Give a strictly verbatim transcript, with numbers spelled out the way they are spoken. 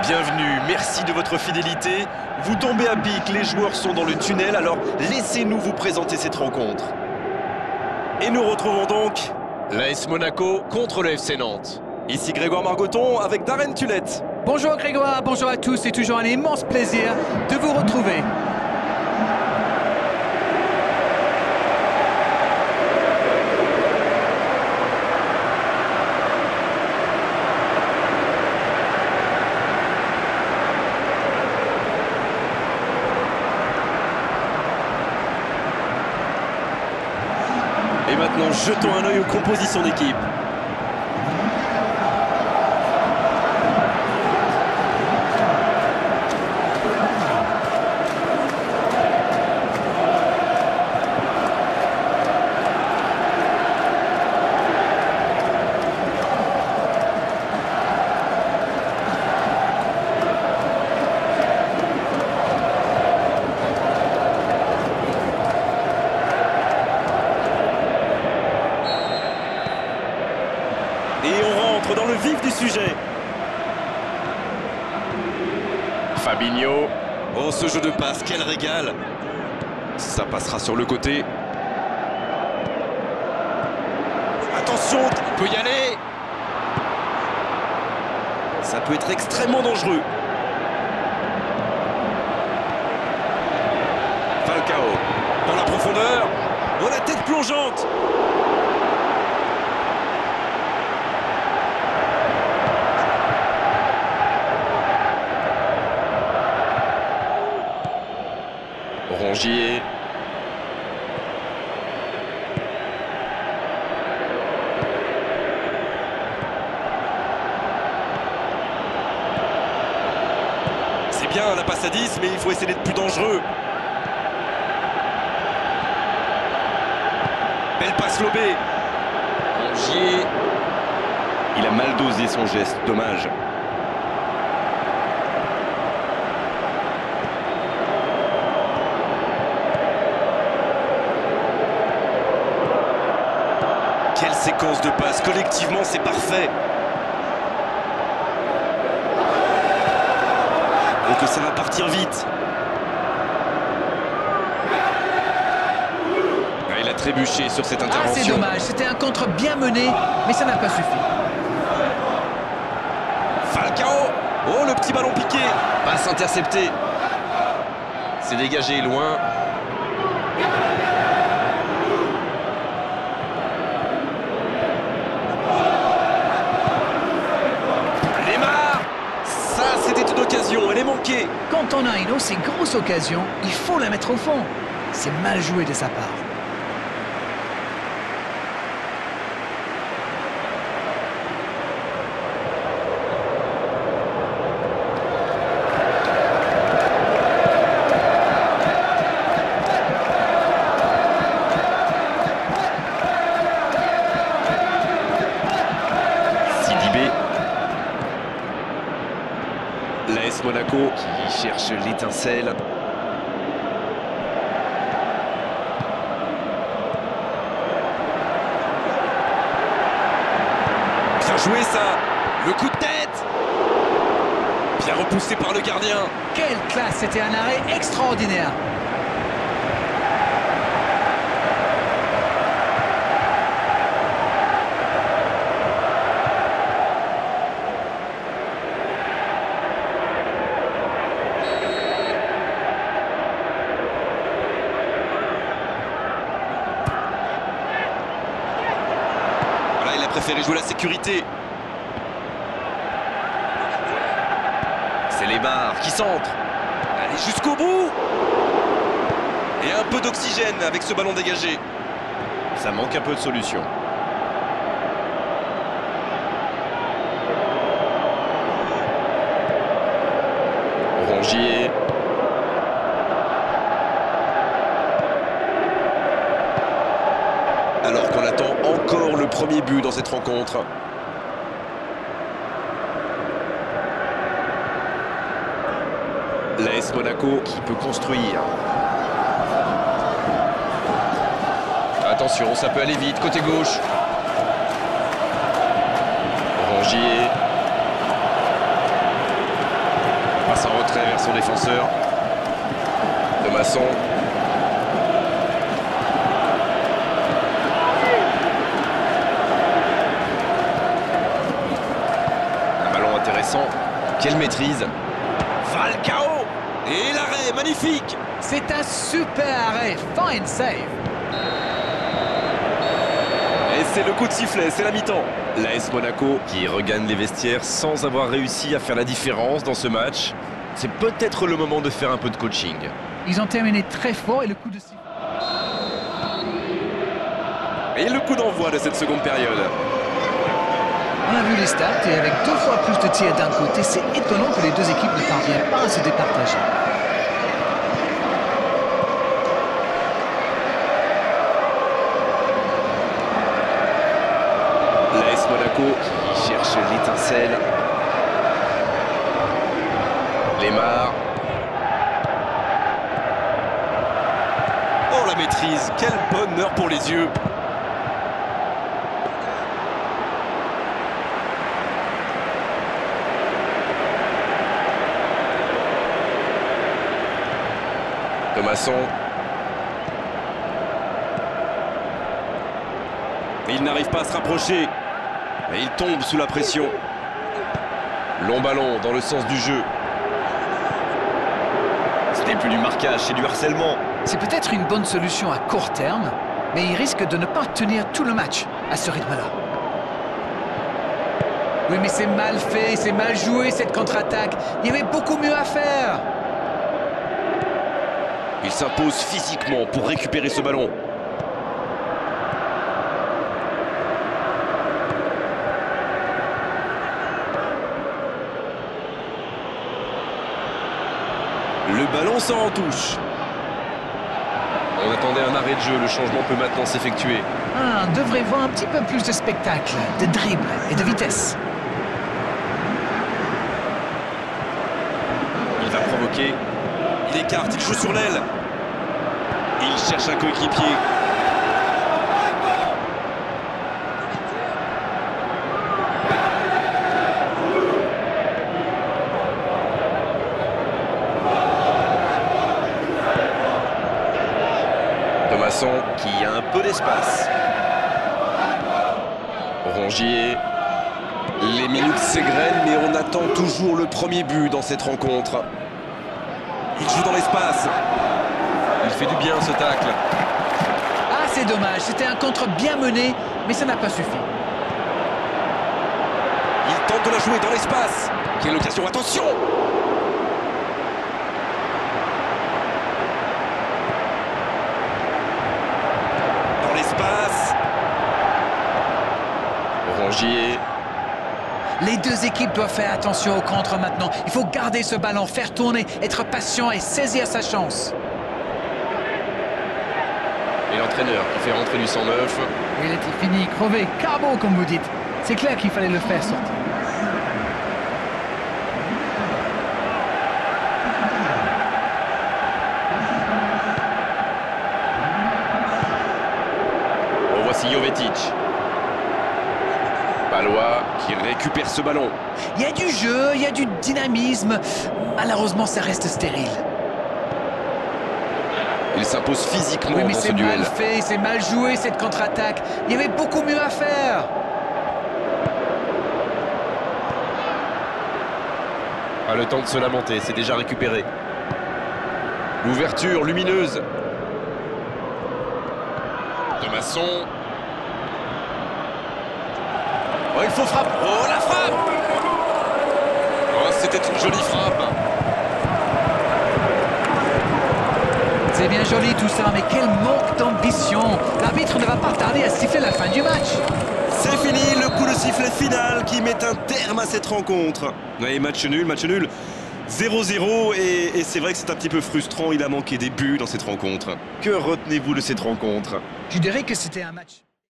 Bienvenue, merci de votre fidélité. Vous tombez à pic, les joueurs sont dans le tunnel, alors laissez-nous vous présenter cette rencontre. Et nous retrouvons donc l'A S Monaco contre le F C Nantes. Ici Grégoire Margoton avec Darren Tulette. Bonjour Grégoire, bonjour à tous, c'est toujours un immense plaisir de vous retrouver. Et maintenant, jetons un œil aux compositions d'équipe. Et on rentre dans le vif du sujet. Fabinho. Oh, ce jeu de passe, quel régal. Ça passera sur le côté. Attention, il peut y aller. Ça peut être extrêmement dangereux. Falcao. Dans la profondeur. Oh, la tête plongeante. Rongier. C'est bien la passe à dix, mais il faut essayer d'être plus dangereux. Belle passe lobée. Rongier. Il a mal dosé son geste, dommage. Quelle séquence de passes, collectivement c'est parfait. Et que ça va partir vite. Ah, il a trébuché sur cette intervention. Ah, c'est dommage, c'était un contre bien mené, mais ça n'a pas suffi. Falcao. Oh, le petit ballon piqué. Passe interceptée. C'est dégagé loin. Elle est manquée. Quand on a une aussi grosse occasion, il faut la mettre au fond. C'est mal joué de sa part. L'A S Monaco qui cherche l'étincelle. Bien joué ça. Le coup de tête. Bien repoussé par le gardien. Quelle classe, c'était un arrêt extraordinaire. Préféré jouer la sécurité. C'est les barres qui centrent. Allez jusqu'au bout. Et un peu d'oxygène avec ce ballon dégagé. Ça manque un peu de solution. Rongier. Alors qu'on attend encore le premier but dans cette rencontre. L'A S Monaco qui peut construire. Attention, ça peut aller vite, côté gauche. Rongier. passe en retrait vers son défenseur. Thomasson. Un ballon intéressant. Quelle maîtrise. Falcao. Et l'arrêt, magnifique. C'est un super arrêt, fine save. Et c'est le coup de sifflet, c'est la mi-temps. L'A S Monaco qui regagne les vestiaires sans avoir réussi à faire la différence dans ce match. C'est peut-être le moment de faire un peu de coaching. Ils ont terminé très fort et le coup de sifflet. Et le coup d'envoi de cette seconde période. On a vu les stats et avec deux fois plus de tirs d'un côté, c'est étonnant que les deux équipes ne parviennent pas à se départager. L'A S Monaco qui cherche l'étincelle. Lemar. Oh la maîtrise, quel bonheur pour les yeux. Thomasson. Il n'arrive pas à se rapprocher. Et il tombe sous la pression. Long ballon dans le sens du jeu. Ce n'est plus du marquage, c'est du harcèlement. C'est peut-être une bonne solution à court terme, mais il risque de ne pas tenir tout le match à ce rythme-là. Oui, mais c'est mal fait, c'est mal joué cette contre-attaque. Il y avait beaucoup mieux à faire. Il s'impose physiquement pour récupérer ce ballon. Le ballon sort en touche. On attendait un arrêt de jeu, le changement peut maintenant s'effectuer. Ah, on devrait voir un petit peu plus de spectacle, de dribble et de vitesse. Il va provoquer. Il écarte, il joue sur l'aile. Il cherche un coéquipier. Thomasson qui a un peu d'espace. Rongier. Les minutes s'égrènent, mais on attend toujours le premier but dans cette rencontre. Il joue dans l'espace. Il fait du bien ce tacle. Ah, c'est dommage, c'était un contre bien mené, mais ça n'a pas suffi. Il tente de la jouer dans l'espace. Quelle occasion, attention! Dans l'espace. Rongier. Les deux équipes doivent faire attention au contre maintenant. Il faut garder ce ballon, faire tourner, être patient et saisir sa chance. Et l'entraîneur qui fait rentrer du cent neuf. Il était fini, crevé, carbo comme vous dites. C'est clair qu'il fallait le faire sortir. Oh, voici Jovetic. Palois qui récupère ce ballon. Il y a du jeu, il y a du dynamisme. Malheureusement, ça reste stérile. Il s'impose physiquement Oui, mais dans ce c'est duel. mal fait, c'est mal joué cette contre-attaque. Il y avait beaucoup mieux à faire. Pas le temps de se lamenter, c'est déjà récupéré. L'ouverture lumineuse. Thomasson. Oh, il faut frapper. Oh, la frappe. Oh, c'était une jolie frappe. C'est bien joli tout ça, mais quel manque d'ambition. L'arbitre ne va pas tarder à siffler la fin du match. C'est fini, le coup de sifflet final qui met un terme à cette rencontre. Oui, match nul, match nul. zéro zéro et, et c'est vrai que c'est un petit peu frustrant, il a manqué des buts dans cette rencontre. Que retenez-vous de cette rencontre? Je dirais que c'était un match...